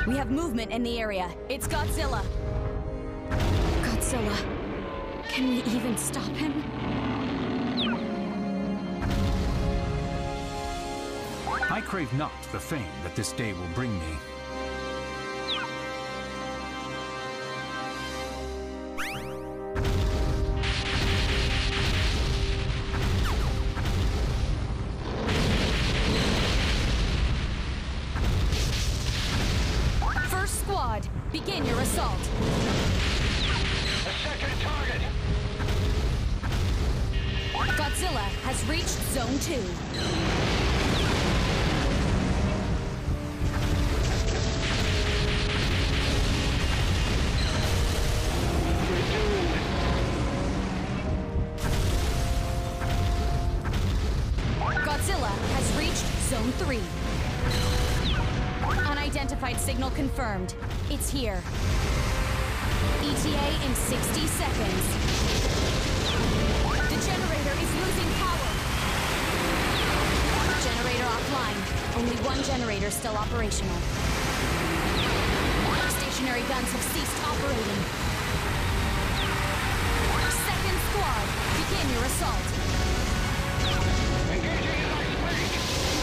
We have movement in the area. It's Godzilla. Godzilla. Can we even stop him? I crave not the fame that this day will bring me. First squad, begin your assault. A second target! Godzilla has reached Zone 2. Godzilla has reached Zone 3. Unidentified signal confirmed. It's here. ETA in 60 seconds. The generator is losing power. Generator offline. Only one generator still operational. Stationary guns have ceased operating. Second squad, begin your assault. Engaging in ice break!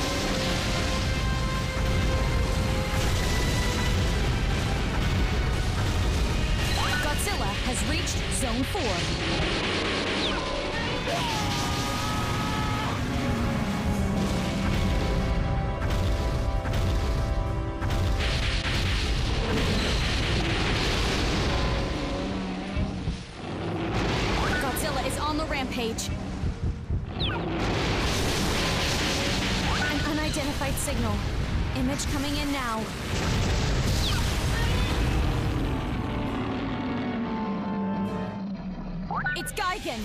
Godzilla has reached Zone 4. Godzilla is on the rampage. An unidentified signal. Image coming in now. It's Gigan!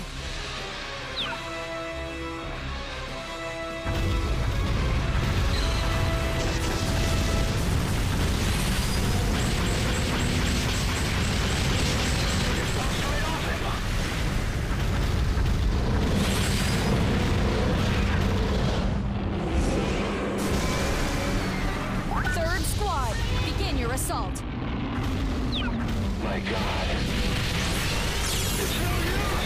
Third squad, begin your assault. My God. It's no use!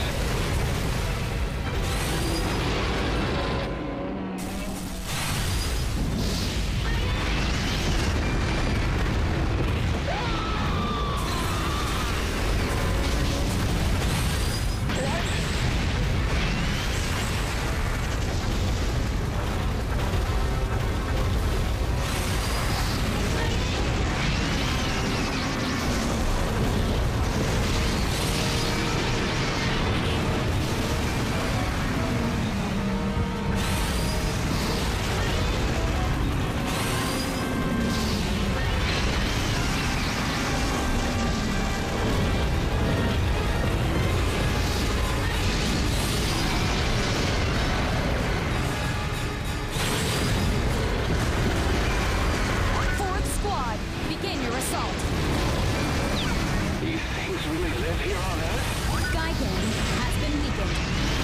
Fourth squad, begin your assault. These things really live here on Earth? Gigan has been weakened.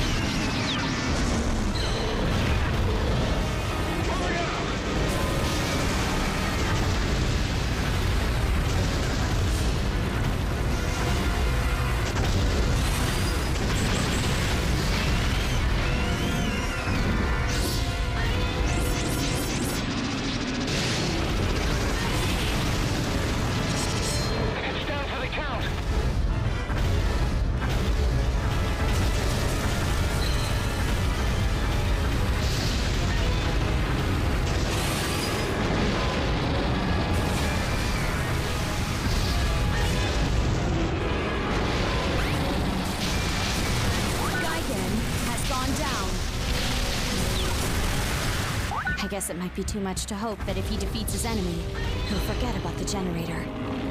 Hurry up! It's down to the count! Gigan has gone down. I guess it might be too much to hope that if he defeats his enemy, he'll forget about the generator.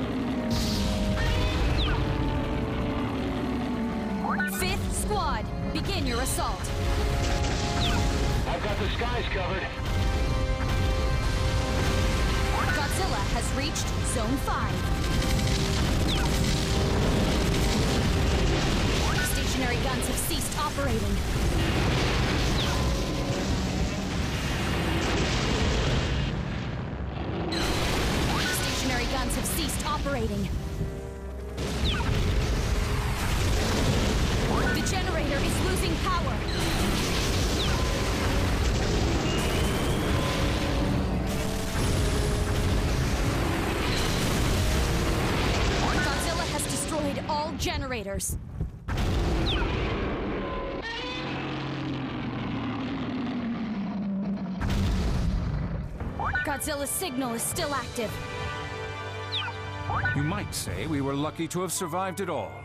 Fifth squad, begin your assault. I've got the skies covered. Godzilla has reached Zone 5. Stationary guns have ceased operating. Stationary guns guns have ceased operating. The generator is losing power. Godzilla has destroyed all generators. Godzilla's signal is still active. You might say we were lucky to have survived it all.